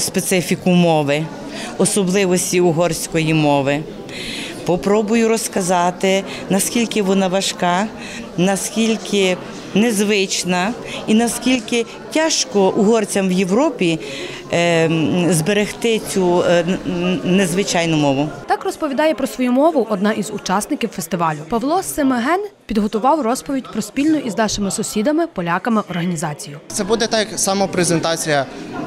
специфіку мови, особливості угорської мови. Попробую розказати, наскільки вона важка, наскільки незвична і наскільки тяжко угорцям в Європі зберегти цю незвичайну мову. Так розповідає про свою мову одна із учасників фестивалю. Павло Семеген підготував розповідь про спільну із нашими сусідами, поляками, організацію. Це буде так само презентація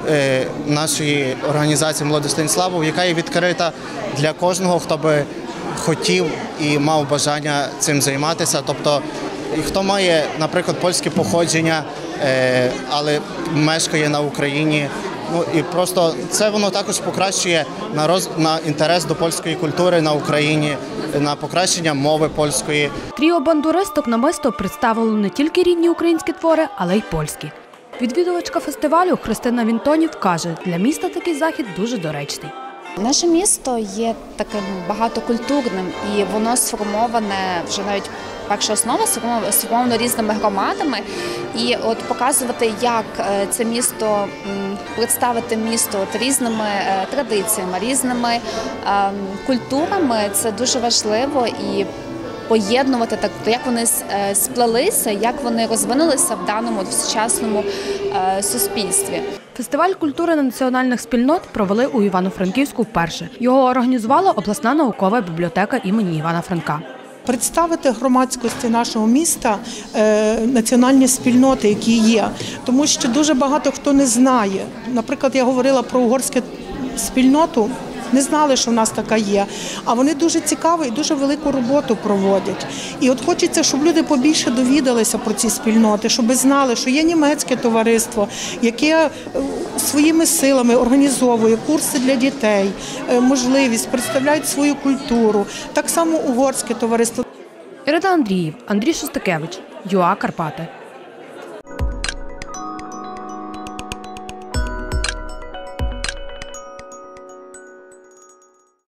нашої організації «Молоді Станіславов», яка є відкрита для кожного, хто би хотів і мав бажання цим займатися. Тобто, хто має, наприклад, польське походження, але мешкає на Україні. І просто це воно також покращує на інтерес до польської культури на Україні, на покращення мови польської. Тріо бандуристок намисто представило не тільки рідні українські твори, але й польські. Відвідувачка фестивалю Христина Вінтонів каже, для міста такий захід дуже доречний. Наше місто є таким багатокультурним і воно сформоване, вже навіть перша основа сформовано різними громадами. І от показувати, як це місто, представити місто різними традиціями, різними культурами, це дуже важливо. І поєднувати так, як вони сплелися, як вони розвинулися в даному в сучасному суспільстві. Фестиваль культури національних спільнот провели у Івано-Франківську вперше. Його організувала обласна наукова бібліотека імені Івана Франка. Представити громадськості нашого міста національні спільноти, які є. Тому що дуже багато хто не знає. Наприклад, я говорила про угорську спільноту, не знали, що в нас така є. А вони дуже цікаву і дуже велику роботу проводять. І от хочеться, щоб люди побільше довідалися про ці спільноти, щоб знали, що є німецьке товариство, яке своїми силами організовує курси для дітей, можливість, представляють свою культуру. Так само угорське товариство. Ірина Андріїв, Андрій Шостакевич, ЮА Карпати.